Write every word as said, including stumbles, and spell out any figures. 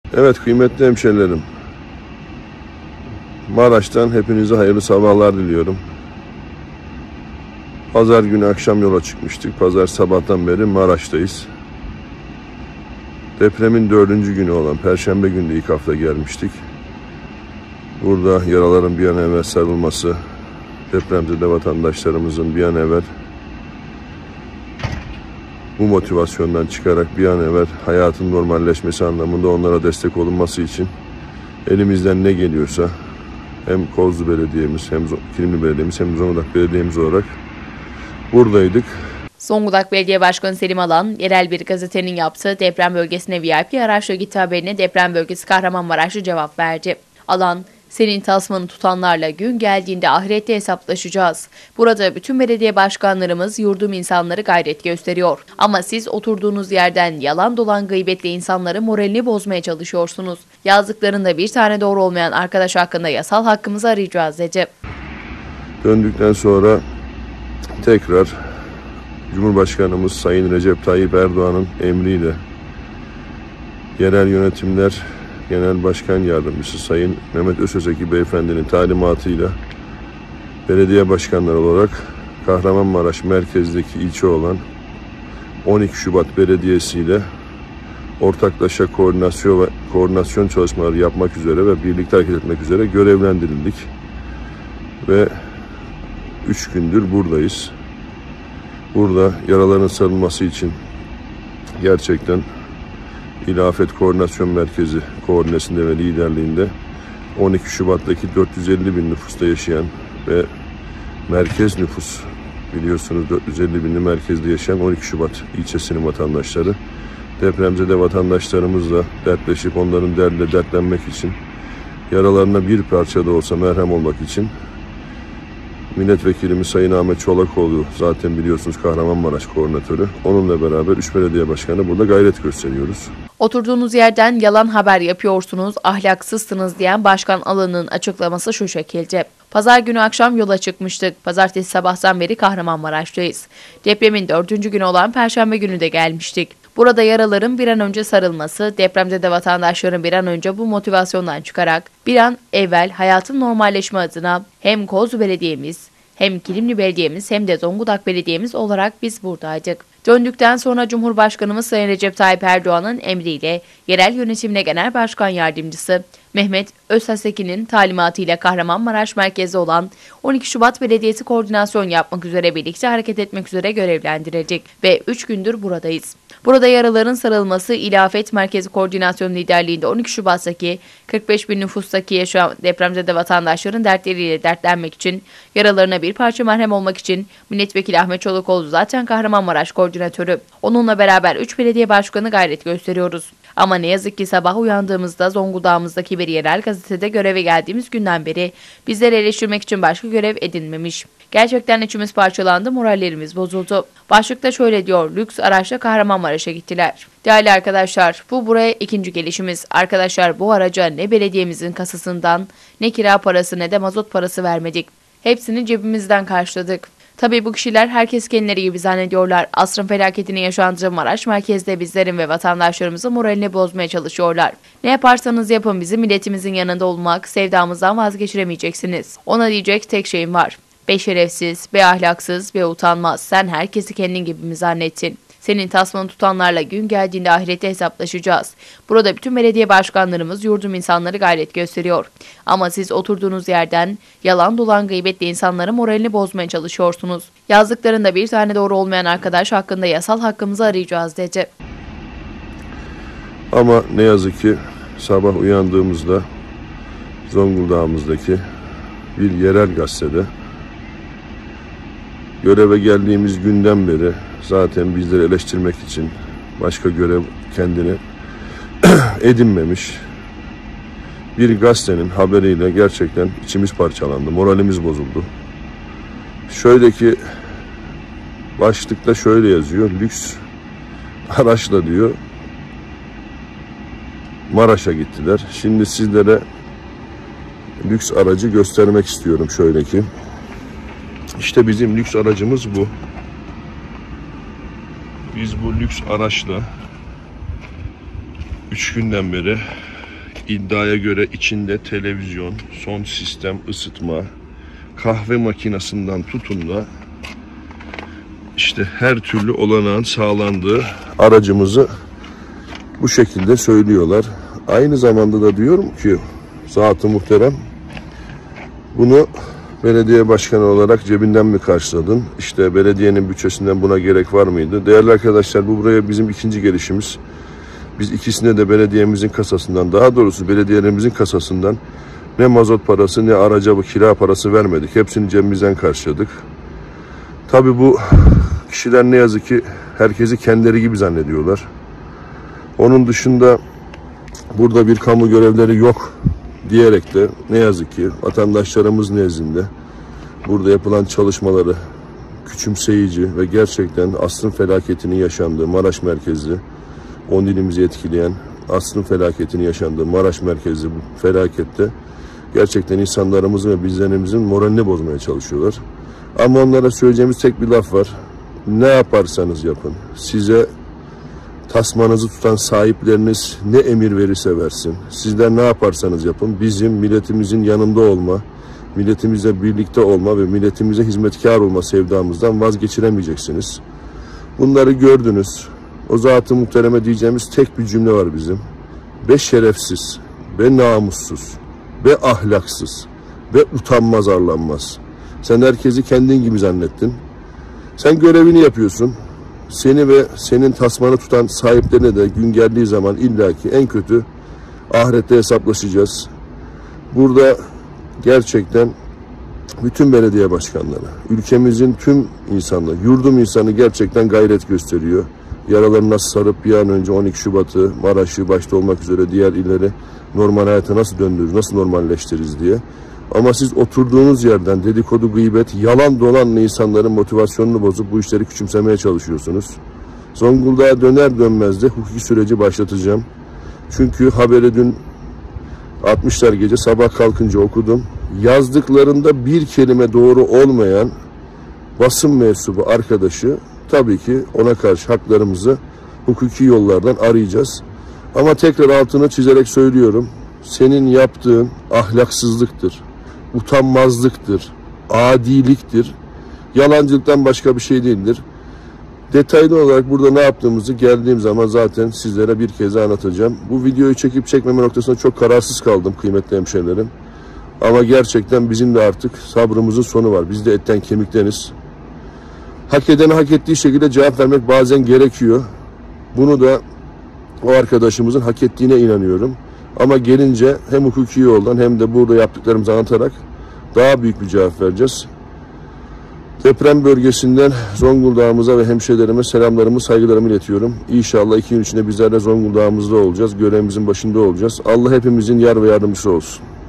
Evet kıymetli hemşehrilerim, Maraş'tan hepinize hayırlı sabahlar diliyorum. Pazar günü akşam yola çıkmıştık. Pazar sabahtan beri Maraş'tayız. Depremin dördüncü günü olan Perşembe günü de ilk hafta gelmiştik. Burada yaraların bir an evvel sarılması, depremzede vatandaşlarımızın bir an evvel bu motivasyondan çıkarak bir an evvel hayatın normalleşmesi anlamında onlara destek olunması için elimizden ne geliyorsa hem Kozlu Belediye'miz, hem Kilimli Belediye'miz, hem Zonguldak Belediye'miz olarak buradaydık. Zonguldak Belediye Başkanı Selim Alan, yerel bir gazetenin yaptığı deprem bölgesine V I P araçla gitti haberine deprem bölgesi Kahramanmaraşlı cevap verdi. Alan, senin tasmanı tutanlarla gün geldiğinde ahirette hesaplaşacağız. Burada bütün belediye başkanlarımız yurdum insanları gayret gösteriyor. Ama siz oturduğunuz yerden yalan dolan gıybetle insanların moralini bozmaya çalışıyorsunuz. Yazdıklarında bir tane doğru olmayan arkadaş hakkında yasal hakkımızı arayacağız dedi. Döndükten sonra tekrar Cumhurbaşkanımız Sayın Recep Tayyip Erdoğan'ın emriyle yerel yönetimler Genel Başkan Yardımcısı Sayın Mehmet Özeseki Beyefendinin talimatıyla belediye başkanları olarak Kahramanmaraş merkezdeki ilçe olan on iki Şubat Belediyesi ile ortaklaşa koordinasyon ve koordinasyon çalışmaları yapmak üzere ve birlikte hareket etmek üzere görevlendirildik. Ve üç gündür buradayız. Burada yaraların sarılması için gerçekten İl Afet Koordinasyon Merkezi koordinesinde ve liderliğinde on iki Şubat'taki dört yüz elli bin nüfusta yaşayan ve merkez nüfus, biliyorsunuz dört yüz elli binli merkezde yaşayan on iki Şubat ilçesinin vatandaşları, depremzede vatandaşlarımızla dertleşip onların derdiyle dertlenmek için, yaralarına bir parça da olsa merhem olmak için Milletvekilimiz Sayın Ahmet Çolakoğlu, zaten biliyorsunuz Kahramanmaraş koordinatörü, onunla beraber üç belediye başkanı burada gayret gösteriyoruz. Oturduğunuz yerden yalan haber yapıyorsunuz, ahlaksızsınız diyen Başkan Alan'ın açıklaması şu şekilde. Pazar günü akşam yola çıkmıştık. Pazartesi sabahtan beri Kahramanmaraş'tayız. Depremin dördüncü günü olan Perşembe günü de gelmiştik. Burada yaraların bir an önce sarılması, depremzede vatandaşların bir an önce bu motivasyondan çıkarak bir an evvel hayatın normalleşme adına hem Kozlu Belediye'miz, hem Kilimli Belediye'miz hem de Zonguldak Belediye'miz olarak biz buradaydık. Döndükten sonra Cumhurbaşkanımız Sayın Recep Tayyip Erdoğan'ın emriyle yerel yönetimine Genel Başkan Yardımcısı Mehmet Özhaseki'nin talimatıyla Kahramanmaraş merkezde olan on iki Şubat Belediyesi koordinasyon yapmak üzere birlikte hareket etmek üzere görevlendirecek ve üç gündür buradayız. Burada yaraların sarılması İl Afet Merkezi Koordinasyon liderliğinde on iki Şubat'taki kırk beş bin nüfustaki yaşayan depremzede vatandaşların dertleriyle dertlenmek için, yaralarına bir parça merhem olmak için Milletvekili Ahmet Çolakoğlu zaten Kahramanmaraş koordinatörü. Onunla beraber üç belediye başkanı gayret gösteriyoruz. Ama ne yazık ki sabah uyandığımızda Zonguldak'ımızdaki bir yerel gazetede göreve geldiğimiz günden beri bizleri eleştirmek için başka görev edinmemiş. Gerçekten içimiz parçalandı, morallerimiz bozuldu. Başlıkta şöyle diyor, lüks araçla Kahramanmaraş'a gittiler. Değerli arkadaşlar, bu buraya ikinci gelişimiz. Arkadaşlar, bu araca ne belediyemizin kasasından, ne kira parası ne de mazot parası vermedik. Hepsini cebimizden karşıladık. Tabii bu kişiler herkes kendileri gibi zannediyorlar. Asrın felaketini yaşandığı Maraş merkezde bizlerin ve vatandaşlarımızın moralini bozmaya çalışıyorlar. Ne yaparsanız yapın bizim milletimizin yanında olmak, sevdamızdan vazgeçiremeyeceksiniz. Ona diyecek tek şeyim var. Be şerefsiz, be ahlaksız, be utanmaz. Sen herkesi kendin gibi mi zannettin? Senin tasmanı tutanlarla gün geldiğinde ahirette hesaplaşacağız. Burada bütün belediye başkanlarımız yurdum insanları gayret gösteriyor. Ama siz oturduğunuz yerden yalan dolan gıybetle insanların moralini bozmaya çalışıyorsunuz. Yazdıklarında bir tane doğru olmayan arkadaş hakkında yasal hakkımızı arayacağız dedi. Ama ne yazık ki sabah uyandığımızda Zonguldak'ımızdaki bir yerel gazetede göreve geldiğimiz günden beri zaten bizleri eleştirmek için başka görev kendini edinmemiş bir gazetenin haberiyle gerçekten içimiz parçalandı, moralimiz bozuldu. Şöyle ki başlıkta şöyle yazıyor, lüks araçla diyor Maraş'a gittiler. Şimdi sizlere lüks aracı göstermek istiyorum şöyle ki. İşte bizim lüks aracımız bu. Biz bu lüks araçla üç günden beri iddiaya göre içinde televizyon, son sistem ısıtma, kahve makinesinden tutun da işte her türlü olanağın sağlandığı aracımızı bu şekilde söylüyorlar. Aynı zamanda da diyorum ki zat-ı muhterem, bunu belediye başkanı olarak cebinden mi karşıladın? İşte belediyenin bütçesinden buna gerek var mıydı? Değerli arkadaşlar, bu buraya bizim ikinci gelişimiz. Biz ikisine de belediyemizin kasasından, daha doğrusu belediyelerimizin kasasından ne mazot parası ne araca bu kira parası vermedik. Hepsini cebimizden karşıladık. Tabii bu kişiler ne yazık ki herkesi kendileri gibi zannediyorlar. Onun dışında burada bir kamu görevleri yok diyerek de ne yazık ki vatandaşlarımız nezdinde burada yapılan çalışmaları küçümseyici ve gerçekten asrın felaketinin yaşandığı Maraş merkezli, on ilimizi etkileyen asrın felaketinin yaşandığı Maraş merkezli bu felakette gerçekten insanlarımızın ve bizlerimizin moralini bozmaya çalışıyorlar. Ama onlara söyleyeceğimiz tek bir laf var. Ne yaparsanız yapın, size tasmanızı tutan sahipleriniz ne emir verirse versin, sizler ne yaparsanız yapın, bizim milletimizin yanında olma, milletimizle birlikte olma ve milletimize hizmetkar olma sevdamızdan vazgeçiremeyeceksiniz. Bunları gördünüz. O zat-ı muhtereme diyeceğimiz tek bir cümle var bizim. Be şerefsiz, be namussuz, be ahlaksız, be utanmaz arlanmaz. Sen herkesi kendin gibi zannettin. Sen görevini yapıyorsun. Seni ve senin tasmanı tutan sahiplerine de gün geldiği zaman illaki en kötü ahirette hesaplaşacağız. Burada gerçekten bütün belediye başkanları, ülkemizin tüm insanları, yurdum insanı gerçekten gayret gösteriyor. Yaralarını nasıl sarıp bir an önce on iki Şubat'ı, Maraş'ı başta olmak üzere diğer illeri normal hayata nasıl döndürürüz, nasıl normalleştiririz diye. Ama siz oturduğunuz yerden dedikodu, gıybet, yalan dolanla insanların motivasyonunu bozup bu işleri küçümsemeye çalışıyorsunuz. Zonguldak'a döner dönmez de hukuki süreci başlatacağım. Çünkü haberi dün altmışlar gece sabah kalkınca okudum. Yazdıklarında bir kelime doğru olmayan basın mensubu arkadaşı, tabii ki ona karşı haklarımızı hukuki yollardan arayacağız. Ama tekrar altını çizerek söylüyorum. Senin yaptığın ahlaksızlıktır, utanmazlıktır, adiliktir. Yalancılıktan başka bir şey değildir. Detaylı olarak burada ne yaptığımızı geldiğim zaman zaten sizlere bir kez anlatacağım. Bu videoyu çekip çekmeme noktasında çok kararsız kaldım kıymetli hemşehrilerim. Ama gerçekten bizim de artık sabrımızın sonu var. Biz de etten kemikteniz. Hak edene hak ettiği şekilde cevap vermek bazen gerekiyor. Bunu da o arkadaşımızın hak ettiğine inanıyorum. Ama gelince hem hukuki yoldan hem de burada yaptıklarımızı anlatarak daha büyük bir cevap vereceğiz. Deprem bölgesinden Zonguldak'ımıza ve hemşehrilerime selamlarımı, saygılarımı iletiyorum. İnşallah iki gün içinde bizler de Zonguldak'ımızda olacağız. Görevimizin başında olacağız. Allah hepimizin yar ve yardımcısı olsun.